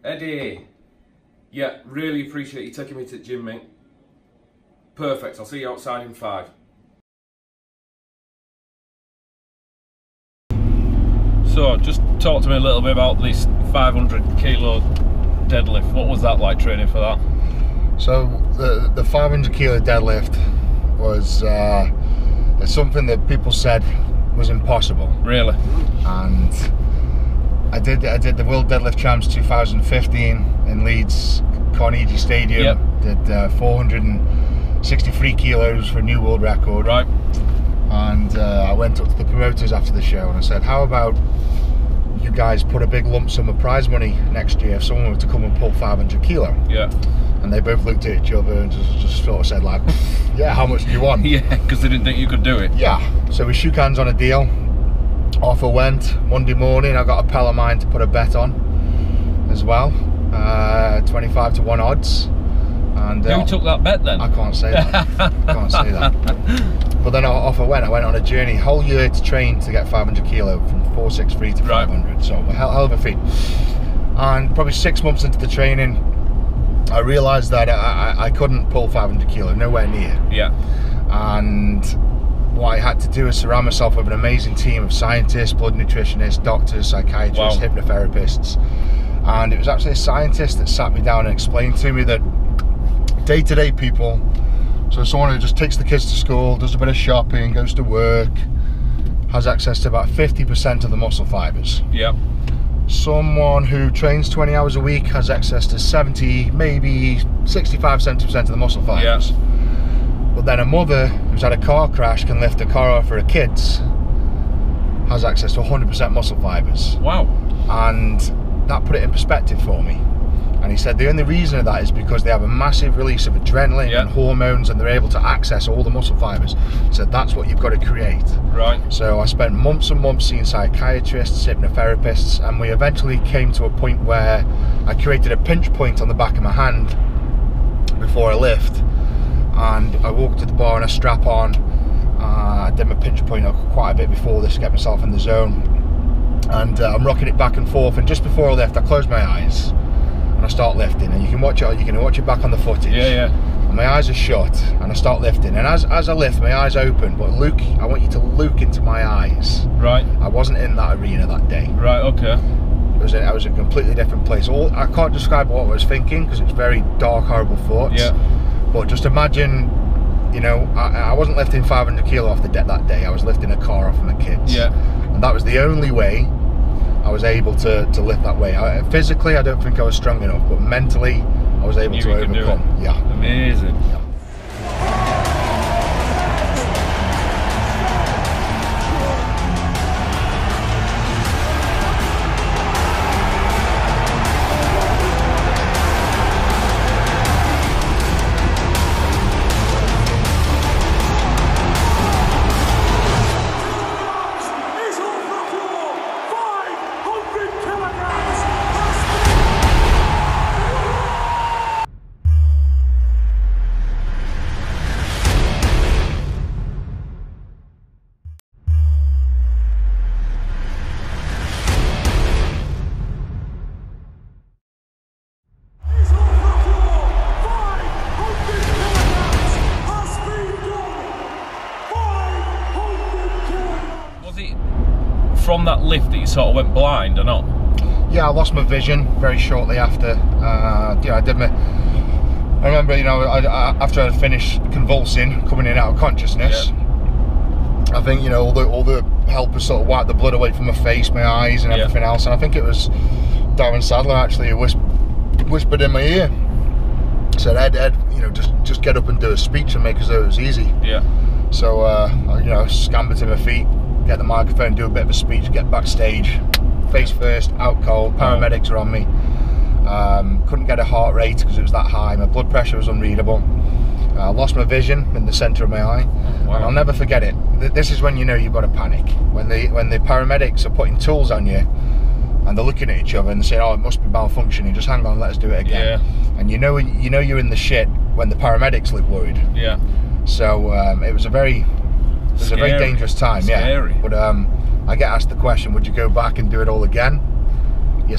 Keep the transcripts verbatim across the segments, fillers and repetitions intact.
Eddie, yeah, really appreciate you taking me to the gym, mate. Perfect, I'll see you outside in five. So, just talk to me a little bit about this five hundred kilo deadlift. What was that like training for that? So, the, the five hundred kilo deadlift was uh, something that people said was impossible. Really? And I did I did the World Deadlift Champs two thousand fifteen in Leeds, Carnegie Stadium. Yep. Did uh, four hundred sixty-three kilos for a new world record. Right. And uh, I went up to the promoters after the show and I said, how about you guys put a big lump sum of prize money next year if someone were to come and pull five hundred kilo? Yeah. And they both looked at each other and just, just sort of said like, yeah, how much do you want? Yeah, because they didn't think you could do it. Yeah. So we shook hands on a deal. Off I went. Monday morning I got a pal of mine to put a bet on as well. Uh, twenty-five to one odds. And uh, Who took that bet then? I can't say that. I can't say that. But then off I went. I went on a journey, whole year to train to get five hundred kilo from four sixty-three to Right. five hundred. So a hell, hell of a feat. And probably six months into the training, I realised that I, I, I couldn't pull five hundred kilo, nowhere near. Yeah. And what I had to do is surround myself with an amazing team of scientists, blood nutritionists, doctors, psychiatrists, Wow. hypnotherapists. And it was actually a scientist that sat me down and explained to me that day-to-day people, so someone who just takes the kids to school, does a bit of shopping, goes to work, has access to about fifty percent of the muscle fibers. Yeah. Someone who trains twenty hours a week has access to seventy, maybe sixty-five, seventy percent of the muscle fibers. Yeah. But then a mother who's had a car crash, can lift a car off for her kids, has access to one hundred percent muscle fibers. Wow. And that put it in perspective for me. And he said the only reason of that is because they have a massive release of adrenaline Yeah. and hormones, and they're able to access all the muscle fibers. So that's what you've got to create. Right. So I spent months and months seeing psychiatrists, hypnotherapists, and we eventually came to a point where I created a pinch point on the back of my hand before I lift. And I walked to the bar and I strap on. Uh, I did my pinch point quite a bit before this to get myself in the zone. And uh, I'm rocking it back and forth. And just before I lift, I close my eyes and I start lifting. And you can watch it. You can watch it back on the footage. Yeah, yeah. And my eyes are shut, and I start lifting. And as as I lift, my eyes open. But look, I want you to look into my eyes. Right. I wasn't in that arena that day. Right. Okay. It was a, I was in a completely different place. All I can't describe what I was thinking because it's very dark, horrible thoughts. Yeah. But just imagine, you know, I, I wasn't lifting five hundred kilo off the deck that day. I was lifting a car off of my kids. Yeah. And that was the only way I was able to, to lift that way. I, physically, I don't think I was strong enough, but mentally, I was able You to could do overcome. it. Yeah. Amazing. Yeah. From that lift that you sort of went blind or not? Yeah, I lost my vision very shortly after. Uh, yeah, I did my. I remember, you know, I, I, after I finished convulsing, coming in and out of consciousness. Yeah. I think, you know, all the all the helpers sort of wiped the blood away from my face, my eyes, and everything yeah. else. And I think it was Darren Sadler actually who whisp whispered in my ear, said, "Ed, Ed, you know, just just get up and do a speech and make as though it was easy." Yeah. So, uh, you know, scampered to my feet, get the microphone, do a bit of a speech, get backstage, face first, out cold, paramedics are on me. Um, couldn't get a heart rate because it was that high, my blood pressure was unreadable. I uh, lost my vision in the centre of my eye. Wow. And I'll never forget it. This is when you know you've got to panic. When the, when the paramedics are putting tools on you and they're looking at each other and they say, "Oh, it must be malfunctioning, just hang on, let us do it again." Yeah. And you know, you know you're in the shit when the paramedics look worried. Yeah. So um, it was a very It was Scary. a very dangerous time, Scary. yeah. But um, I get asked the question, would you go back and do it all again? Yes, I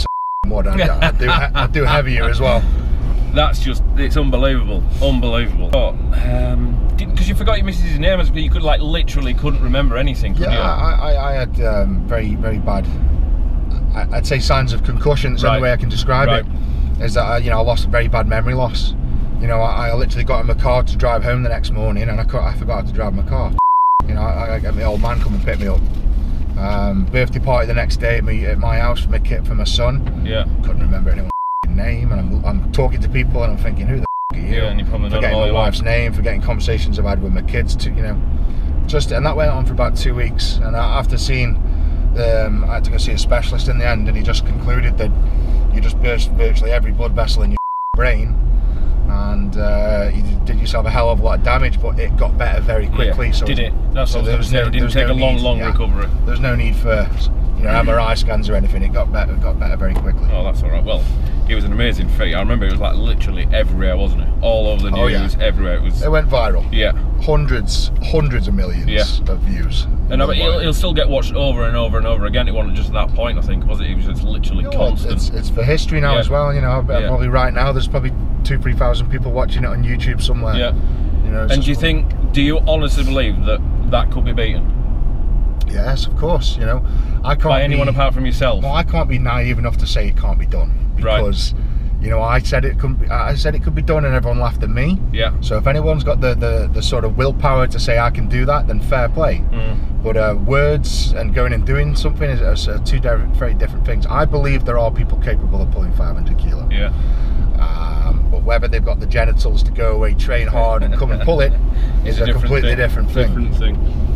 more. I, I do I do heavier as well. That's just, it's unbelievable, unbelievable. Oh, um, because you forgot your missus' name, as you could like literally couldn't remember anything. Could yeah, you? I, I I had um, very very bad. I'd say signs of concussion. That's the only way I can describe right. it. Is that I, you know I lost a very bad memory loss. You know I, I literally got in my car to drive home the next morning, and I I forgot how to drive my car. You know I, I got my old man come and pick me up. Um, birthday party the next day at me at my house for my kid for my son. Yeah. Couldn't remember anyone's name, and I'm I'm talking to people, and I'm thinking, who the f are you? Yeah, and you probably not forgetting all my wife's life. name, forgetting conversations I've had with my kids. To you know, just and that went on for about two weeks. And after seeing, um, I had to go see a specialist in the end, and he just concluded that you just burst virtually every blood vessel in your brain, and uh, you did yourself a hell of a lot of damage. But it got better very quickly. Yeah, so did it? That's so what I was saying. It didn't take no a long, need, long yeah, recovery. There's no need for you know M R I scans or anything. It got better. It got better very quickly. Oh, that's all right. Well, it was an amazing feat. I remember it was like literally everywhere, wasn't it? All over the news, Oh, yeah. everywhere. It was. It went viral. Yeah. Hundreds, hundreds of millions Yeah. of views. And I bet he'll, he'll still get watched over and over and over again. It wasn't just at that point, I think, was it? It was just literally You know what, constant. It's, it's for history now Yeah. as well. You know, Yeah. probably right now there's probably two, three thousand people watching it on YouTube somewhere. Yeah. You know. it's And do you just- think? Do you honestly believe that that could be beaten Yes, of course. You know, I can't. by anyone be, apart from yourself? Well, I can't be naive enough to say it can't be done because, you know, I said it could. Be, I said it could be done, and everyone laughed at me. Yeah. So if anyone's got the the, the sort of willpower to say I can do that, then fair play. Mm. But uh, words and going and doing something is, are two very different things. I believe there are people capable of pulling five hundred kilo. Yeah. Um, but whether they've got the genitals to go away, train hard, and come and pull it is It's a, different completely thing. different thing. Different thing.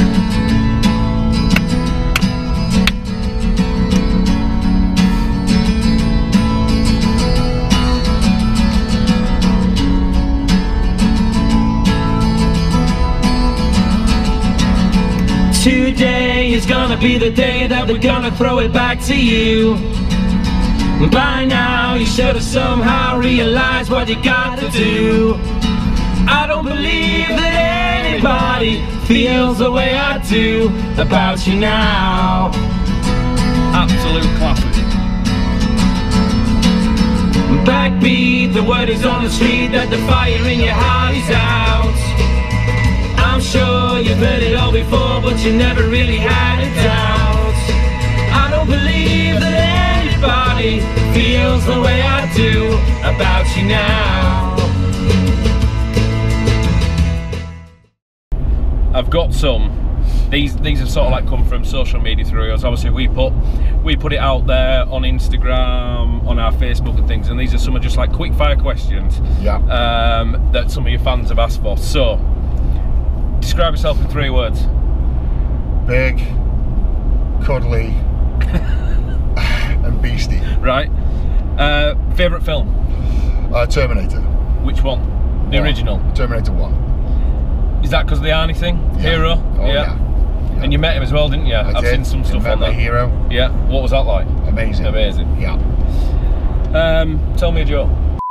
Today is gonna be the day that we're gonna throw it back to you. By now you should have somehow realized what you got to do. I don't believe that anybody feels the way I do about you now. Absolute classic. Backbeat, the word is on the street that the fire in your heart is out. I'm sure you've heard it all before, but you never really had a doubt. I don't believe that anybody feels the way I do about you now. I've got some. These these have sort of like come from social media through us. Obviously, we put we put it out there on Instagram, on our Facebook and things. And these are some of just like quick fire questions. Yeah. Um, that some of your fans have asked for. So, describe yourself in three words. Big, cuddly, and beastie. Right. Uh, favorite film? Uh, Terminator. Which one? The One. original. Terminator One. Is that because of the Arnie thing? Yeah. Hero? Oh, yeah. yeah. And you met him as well, didn't you? I I've did. seen some stuff Met on my that. hero. Yeah. What was that like? Amazing. Amazing. Yeah. Um, tell me a joke.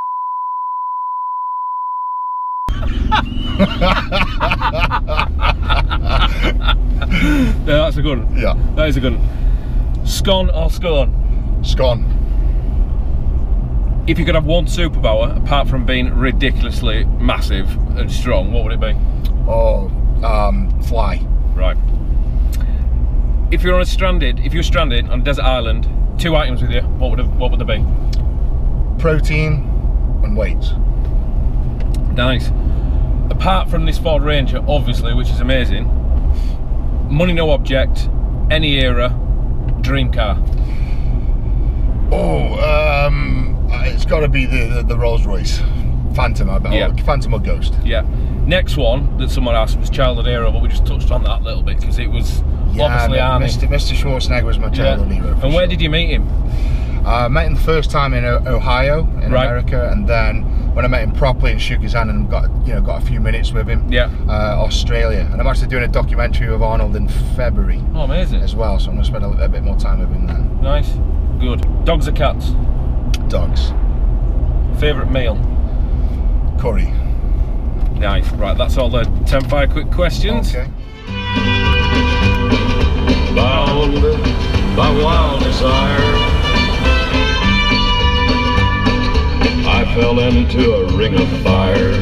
Yeah, that's a good one. Yeah. That is a good one. Scone or scone? Scone. If you could have one superpower, apart from being ridiculously massive and strong, what would it be? Oh, um, fly. Right. If you're on a stranded, if you're stranded on a desert island, two items with you, what would it, what would they be? Protein and weights. Nice. Apart from this Ford Ranger, obviously, which is amazing, money no object, any era, dream car. Oh, um, it's got to be the, the the Rolls Royce Phantom. I bet. Yeah. Or Phantom or Ghost. Yeah. Next one that someone asked was childhood hero, but we just touched on that a little bit because it was Yeah, obviously but Arnie. Mister Mister Schwarzenegger was my childhood Yeah. hero. for And where sure. did you meet him? I uh, met him the first time in o Ohio, in Right. America, and then when I met him properly and shook his hand and got you know got a few minutes with him, Yeah. uh, Australia. And I'm actually doing a documentary of Arnold in February Oh, amazing. as well, so I'm going to spend a, a bit more time with him then. Nice. Good. Dogs or cats? Dogs. Favourite meal? Curry. Nice. Right, that's all the ten fire quick questions. Okay. Bound by wild desire, fell into a ring of fire.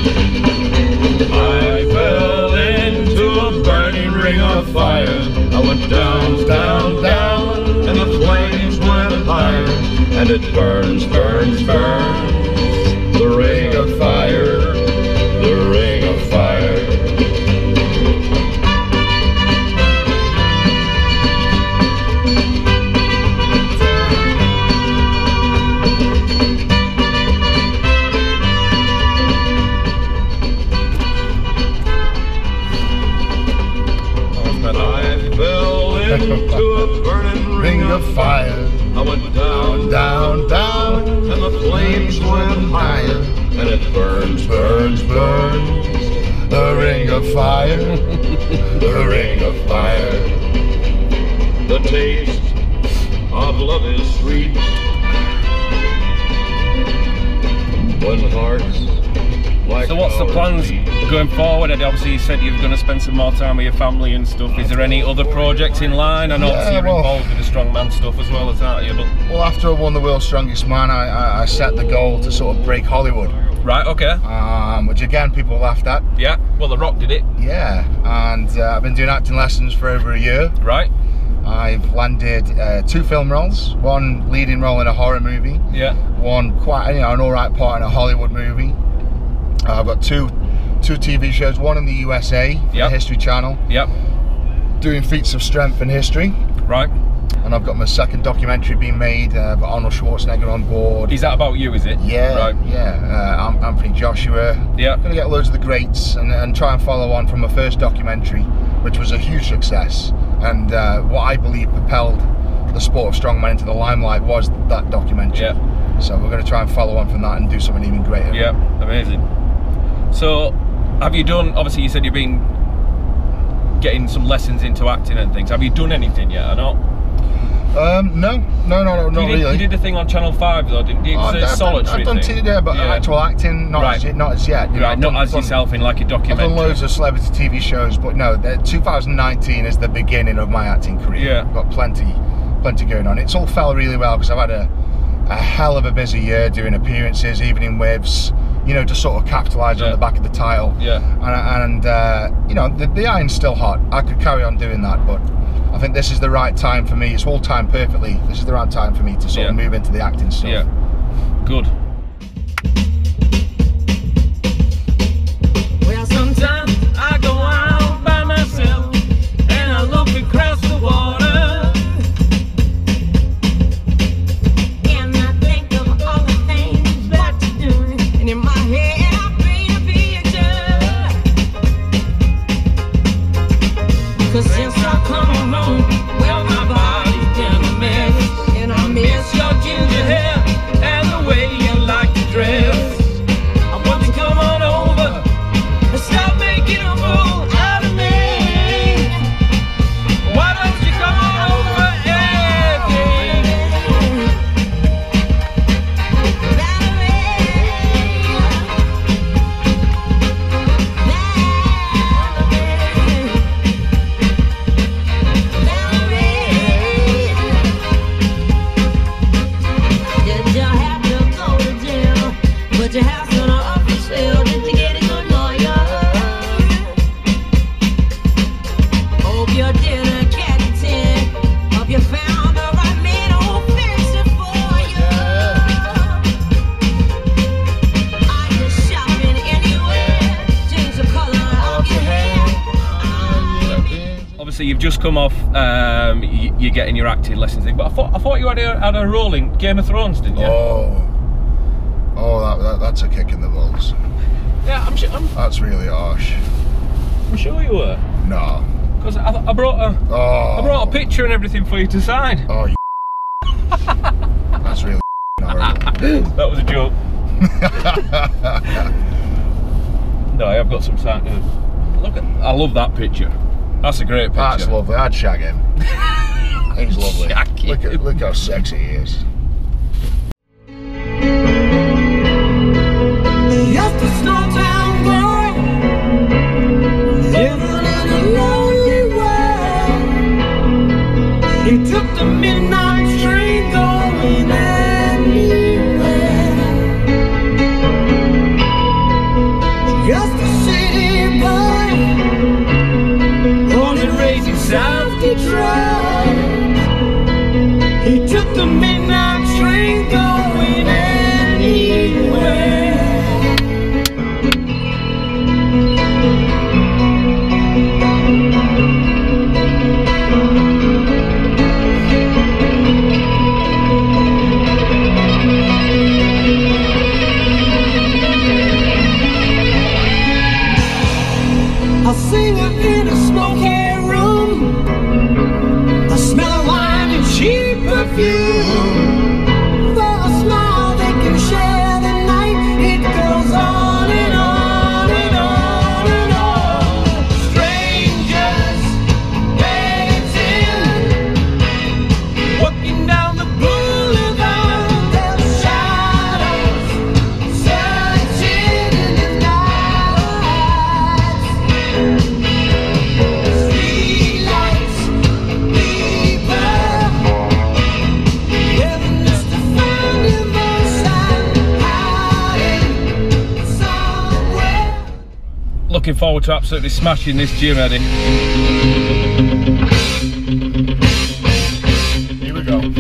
I fell into a burning ring of fire. I went down, down, down, and the flames went higher. And it burns, burns, burns, the ring of fire, the ring of fire. Into a burning ring of fire. I went down, down, down, and the flames went higher. And it burns, burns, burns, the ring of fire, the ring of fire. The taste of love is sweet when hearts like So what's the plans going forward? Eddie? Obviously you said you're going to spend some more time with your family and stuff. Is there any other projects in line? I know Yeah, you're well, involved with the strongman stuff as well as that, you? But well, after I won the World's Strongest Man, I, I, I set the goal to sort of break Hollywood. right, okay. Um, which again, people laughed at. Yeah, well, The Rock did it. Yeah, and uh, I've been doing acting lessons for over a year. Right. I've landed uh, two film roles, one leading role in a horror movie, Yeah. one quite, you know, an alright part in a Hollywood movie. Uh, I've got two two T V shows, one in the U S A, for Yep. the History Channel, Yep. doing feats of strength in history. Right. And I've got my second documentary being made, uh, I've got Arnold Schwarzenegger on board. Is that about you, is it? Yeah, Right. yeah, uh, I'm Anthony Joshua. Yeah. Gonna get loads of the greats and, and try and follow on from my first documentary, which was a huge success. And uh, what I believe propelled the sport of strongman into the limelight was that documentary. Yeah. So we're gonna try and follow on from that and do something even greater. Yeah, amazing. So, have you done, obviously you said you've been getting some lessons into acting and things. Have you done anything yet or not? Um, no, no, no, no, not you did, really. You did the thing on Channel five though, didn't you? It was Oh, a I've, solitary I've done thing. T V, but Yeah. actual acting, not, Right. as, not as yet. You know, Right, I've not done- as done- yourself in like a I've documentary. done loads of celebrity T V shows, but no, the, two thousand nineteen is the beginning of my acting career. Yeah. I've got plenty, plenty going on. It's all fell really well because I've had a, a hell of a busy year doing appearances, evening whips, you know, to sort of capitalise Yeah. on the back of the title. Yeah. And, and uh, you know, the, the iron's still hot. I could carry on doing that, but I think this is the right time for me. It's all timed perfectly. This is the right time for me to sort Yeah. of move into the acting stuff. Yeah. Good. Well, sometimes I go out by myself and I look across the water, and I think of all the things that you're doing, and in my head I paint a picture. 'Cause since I come home, well, my body's been a mess, and I miss your ginger hair and the way you like to dress. I want you to come on over and stop making a fool out of me. Why don't you come on over, Eddie? Did you have to go to jail? Put your house on an office sale. Did you get a good lawyer? Hope you didn't catch a ten. Hope you found the right man who'll fix it for you. Are you shopping anywhere? Change the color of your hair. Obviously, you've just come off. Um, y- you're getting your acting lessons thing, but I thought I thought you had a, had a role in Game of Thrones, didn't you? Oh, oh, that, that, that's a kick in the balls. Yeah, I'm sure. I'm, That's really harsh. I'm sure you were, No. because I, I brought a Oh. I brought a picture and everything for you to sign. Oh, you that's really horrible. That was a joke. No, I have got some signed. Look at, I love that picture. That's a great picture. That's lovely. I'd shag him. He's lovely. Shag him. Look, at, look how sexy he is. Just a small town boy living in a lonely world. He took the midnight train going anywhere. looking forward to absolutely smashing this gym, Eddie. Here we go.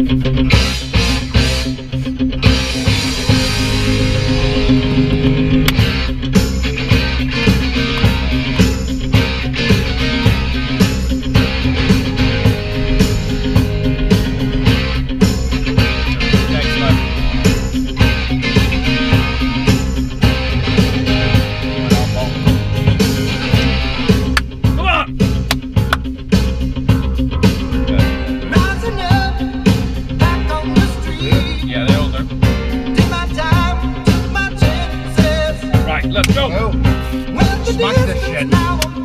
Let's go. Oh. Smash this shit.